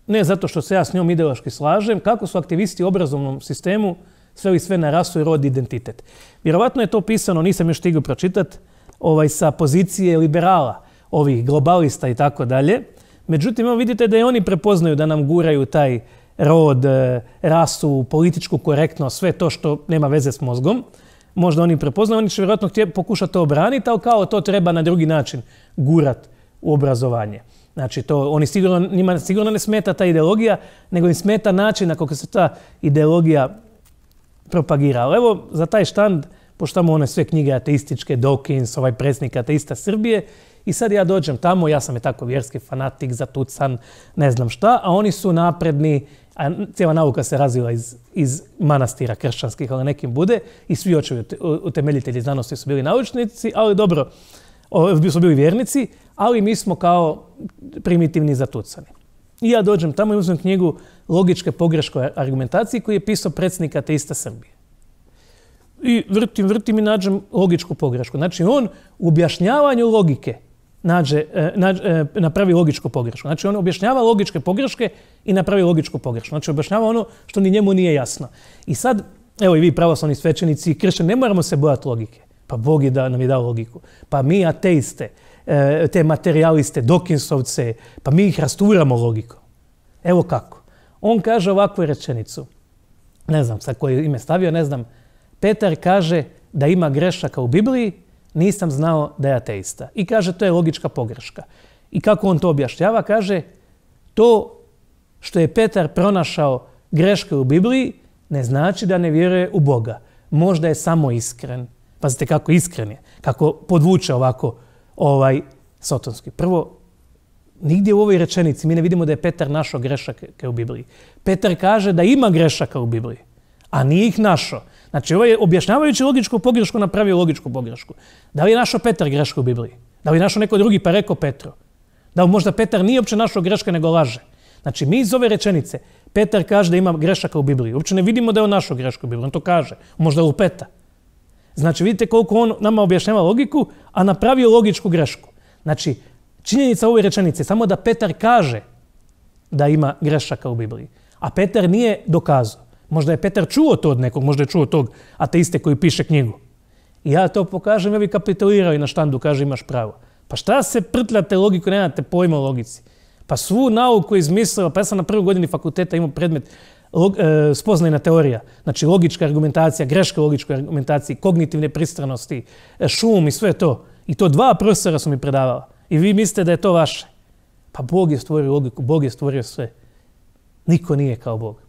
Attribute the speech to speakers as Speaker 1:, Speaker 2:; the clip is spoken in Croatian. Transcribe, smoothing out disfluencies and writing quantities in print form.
Speaker 1: ne zato što se ja s njom ideološki slažem, kako su aktivisti u obrazovnom sistemu sveli sve na rasu i rod i identitet. Vjerovatno je to pisano, nisam još stigao pročitati, sa pozicije liberala, ovih globalista i tako dalje. Međutim, vidite da i oni prepoznaju da nam guraju taj rod, rasu, političku korektnost, sve to što nema veze s mozgom. Možda oni prepoznaju, oni će vjerojatno pokušati to obraniti, ali kao to treba na drugi način gurat u obrazovanje. Znači, njima sigurno ne smeta ta ideologija, nego im smeta način na kako se ta ideologija propagira. Ali evo, za taj štand, pošto tamo one sve knjige ateističke, Dawkins, predsjednik ateista Srbije, i sad ja dođem tamo, ja sam je tako vjerski fanatik, zatucan, ne znam šta, a oni su napredni, a cijela nauka se razvila iz manastira kršćanskih, ali nekim bude, i svi očevi utemeljitelji znanosti su bili naučnici, ali dobro, su bili vjernici, ali mi smo kao primitivni zatucani. I ja dođem tamo i uzmem knjigu Logičke pogreške o argumentaciji koju je pisao predsjednik ateista Srbije. I vrtim i nađem logičku pogrešku. Znači, on u objašnjavanju logike napravi logičku pogrešku. Znači, on objašnjava logičke pogreške i napravi logičku pogrešku. Znači, objašnjava ono što ni njemu nije jasno. I sad, evo i vi pravoslavni svećenici i kršćani, ne moramo se bojati logike. Pa Bog je nam je dao logiku. Pa mi ateiste, te materijaliste, Dawkinsovce, pa mi ih rasturamo logikom. Evo kako. On kaže ovakvu rečenicu. Ne znam sad koje ime stavio, ne znam. Petar kaže da ima grešaka u Bibliji, nisam znao da je ateista. I kaže to je logička pogreška. I kako on to objašnjava? Kaže to što je Petar pronašao greške u Bibliji ne znači da ne vjeruje u Boga. Možda je samo iskren. Pazite kako iskren je. Kako podvuče ovako sotonski. Prvo, nigdje u ovoj rečenici mi ne vidimo da je Petar našao grešake u Bibliji. Petar kaže da ima grešaka u Bibliji, a nije ih našao. Znači, objašnjavajući logičku pogrešku napravio logičku pogrešku. Da li je našao Petar grešku u Bibliji? Da li je našao neko drugi pa rekao Petru? Da li možda Petar nije uopće našao greške nego laže? Znači, mi iz ove rečenice, Petar kaže da ima grešaka u Bibliji. Uopće ne vidimo da je on našao grešku u Bibliji. On to kaže. Možda lupeta. Znači, vidite koliko on nama objašnjava logiku, a napravio logičku grešku. Znači, činjenica ove rečenice je samo da Petar kaže da ima grešaka u Bibliji. A Petar nije dokazao. Možda je Petar čuo to od nekog, možda je čuo tog ateiste koji piše knjigu. I ja to pokažem, ja bi kapitulirao i na štandu kaže imaš pravo. Pa šta se prtljate logiku, nemate pojma o logici? Pa svu nauku izmislila, pa ja sam na prvoj godini fakulteta imao predmet spoznajna teorija. Znači logička argumentacija, greška logičkoj argumentaciji, kognitivne pristranosti, šum i sve to. I to 2 profesora su mi predavala. I vi mislite da je to vaše. Pa Bog je stvorio logiku, Bog je stvorio sve. Niko nije kao Bog.